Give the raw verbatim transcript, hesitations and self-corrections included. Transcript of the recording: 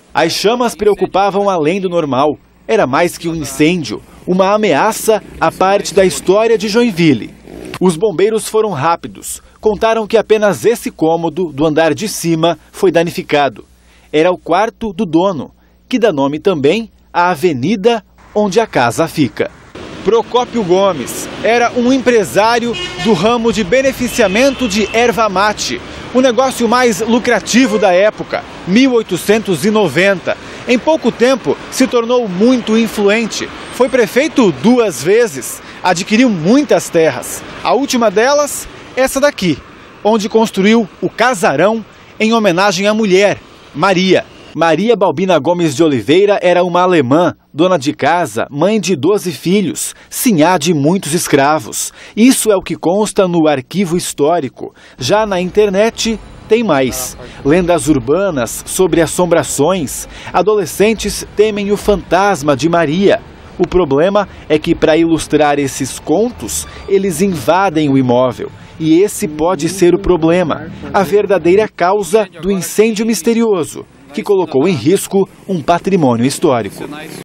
As chamas preocupavam além do normal. Era mais que um incêndio, uma ameaça à parte da história de Joinville. Os bombeiros foram rápidos. Contaram que apenas esse cômodo do andar de cima foi danificado. Era o quarto do dono, que dá nome também à avenida onde a casa fica. Procópio Gomes era um empresário do ramo de beneficiamento de erva mate, o negócio mais lucrativo da época, mil oitocentos e noventa. Em pouco tempo, se tornou muito influente. Foi prefeito duas vezes, adquiriu muitas terras. A última delas, essa daqui, onde construiu o casarão em homenagem à mulher, Maria. Maria Balbina Gomes de Oliveira era uma alemã, dona de casa, mãe de doze filhos, sinhá de muitos escravos. Isso é o que consta no arquivo histórico. Já na internet tem mais. Lendas urbanas sobre assombrações. Adolescentes temem o fantasma de Maria. O problema é que, para ilustrar esses contos, eles invadem o imóvel. E esse pode ser o problema, a verdadeira causa do incêndio misterioso, que colocou em risco um patrimônio histórico.